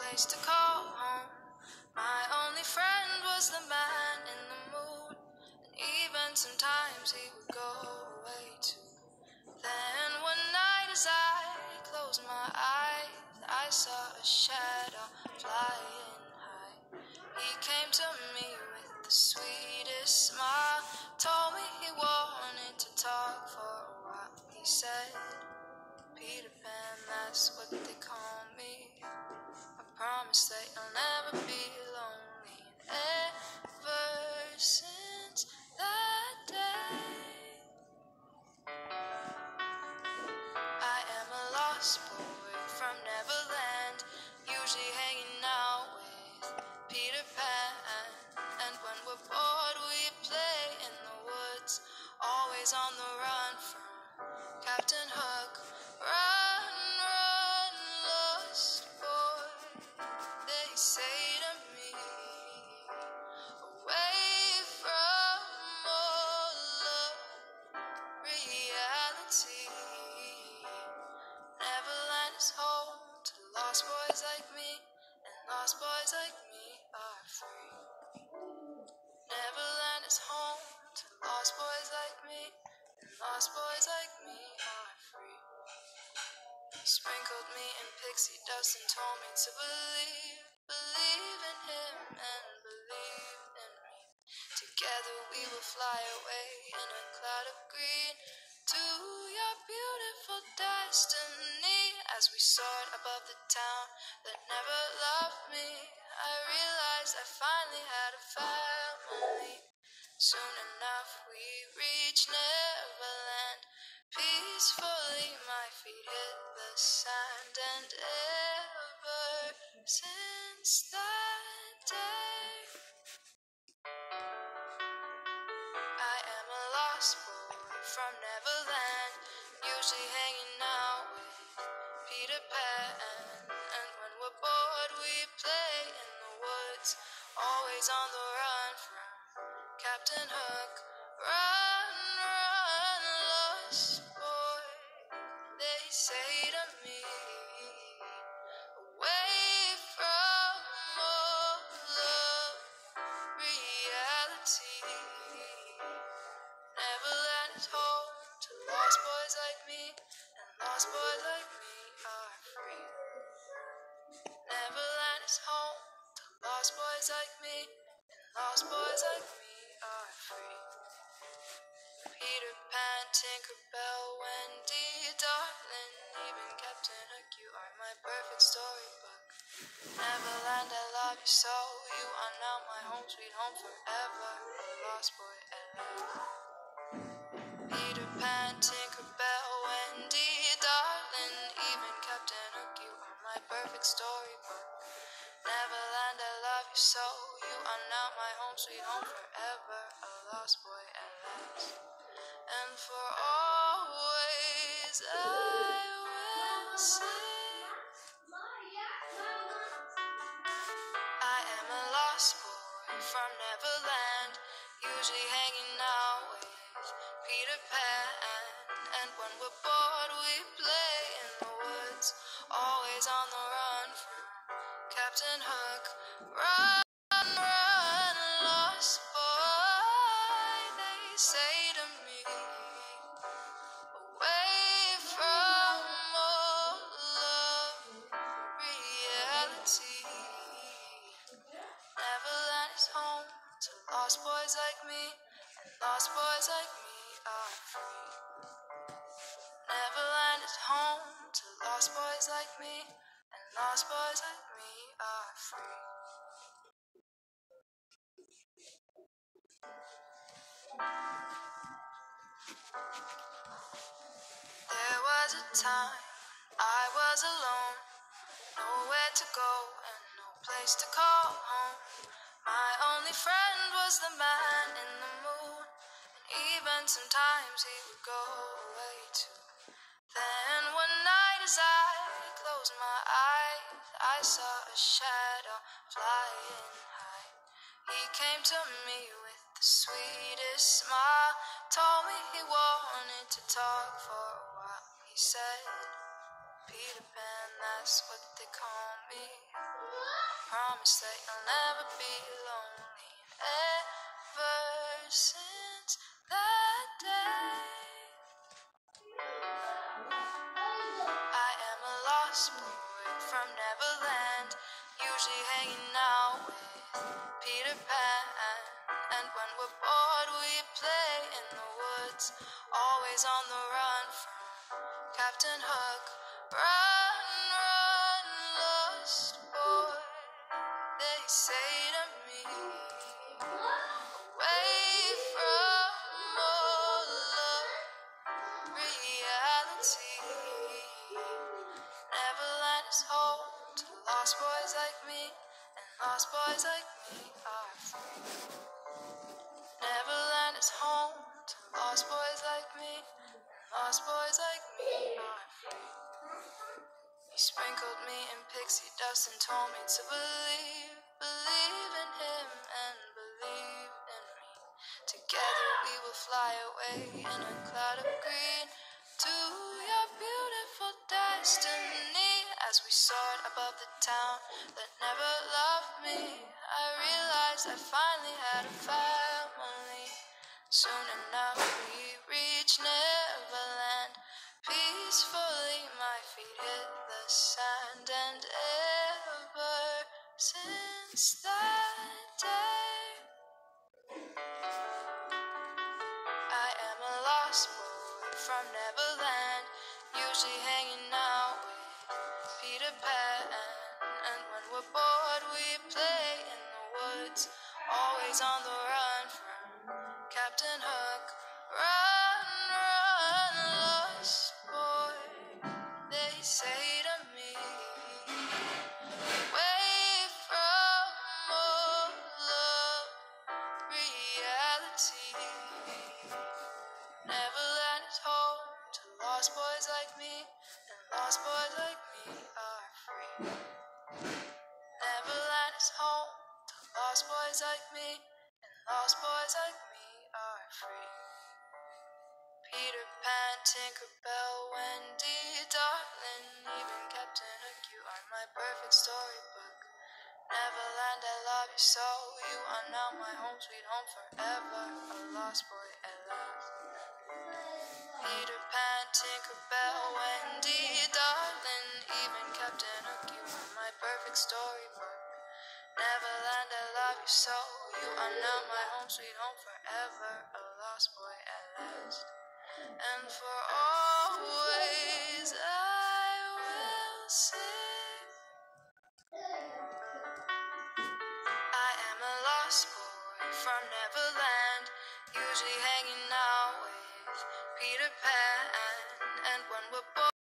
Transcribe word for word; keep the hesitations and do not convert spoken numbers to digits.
place to call home. My only friend was the man in the moon, and even sometimes he would go away too. Then one night as I closed my eyes, I saw a shadow flying high. He came to me with the sweetest smile, told me he wanted to talk for a while. He said, Peter Pan, that's what they call me. I promise that you'll never be lonely. And ever since that day, I am a lost boy from Neverland, usually hanging out with Peter Pan. And when we're bored, we play in the woods, always on the run from Captain Hook. Run, run, lost boy, they say to me, away from all of reality. Neverland is home to lost boys like me, and lost boys like me are free. Neverland is home to lost boys like me, and lost boys like me are free. He sprinkled me in pixie dust and told me to believe, believe in him and believe in me. Together we will fly away in a cloud of green to your beautiful destiny. As we soared above the town that never loved me, I realized I finally had a family. Soon enough we reached Neverland. Peacefully my feet hit the sand, and ever since that day, I am a lost boy from Neverland, usually hanging out with Peter Pan. And when we're bored, we play in the woods, always on the run from Captain Hook. Run, run, lost boy, they say to me, away from all of reality. Neverland is home to lost boys like me, and lost boys like me are free. Neverland is home to lost boys like me, and lost boys like me are free. Peter Pan, Tinkerbell, Wendy, darling, even Captain Hook, you are my perfect storybook. Neverland, I love you so, you are now my home, sweet home forever, a lost boy at last. Peter Pan, Tinkerbell, Wendy, darling, even Captain Hook, you are my perfect storybook. Neverland, I love you so, you are now my home, sweet home forever, a lost boy at last. And for always I will say, I am a lost boy from Neverland, usually hanging out with Peter Pan. And when we're bored, we play in the woods, always on the run from Captain Hook. Run, run, lost boy, they say to me, away from all of reality. Neverland is home to lost boys like me, and lost boys like me are free. Neverland is home to lost boys like me, and lost boys like me are free. There was a time I was alone, nowhere to go and no place to call home. My only friend was the man in the moon, and even sometimes he would go away too. Then one night as I closed my eyes, I saw a shadow flying high. He came to me with the sweetest smile, told me he wanted to talk for a while. He said, Peter Pan, that's what they call me. promise that you'll never be lonely. Ever since that day, I am a lost boy from Neverland, usually hanging out with Peter Pan. And when we're bored, we play in the woods, always on the run from Captain Hook. Run, run, lost boy, they say to me, away from all of reality. Neverland is home to lost boys like me, and lost boys like me are free. Neverland is home to lost boys like me, and lost boys like me are free. He sprinkled me in pixie dust and told me to believe, believe in him and believe in me. Together we will fly away in a cloud of green to your beautiful destiny. As we soared above the town that never loved me, I realized I finally had a family. Soon enough we reached Neverland. Peacefully my feet hit the sand, and ever since that day, I am a lost boy from Neverland, usually hanging out with Peter Pan. And when we're bored, we play in the woods, always on the run from Captain Hook. Run, run, lost boy, they say to me, away from all of reality. Neverland is home to lost boys like me, and lost boys like me are free. Neverland is home to lost boys like me, and lost boys like me are free. Peter Pan, Tinkerbell, Wendy, darling, even Captain Hook, you are my perfect storybook. Neverland, I love you so, you are now my home, sweet home forever, a lost boy at last. Peter Pan, Tinkerbell, Wendy, darling, even Captain Hook, you are my perfect storybook. Neverland, I love you so, you are now my home, sweet home forever, a lost boy at last. And for always I will sing, I am a lost boy from Neverland, usually hanging out with Peter Pan. And when we're bored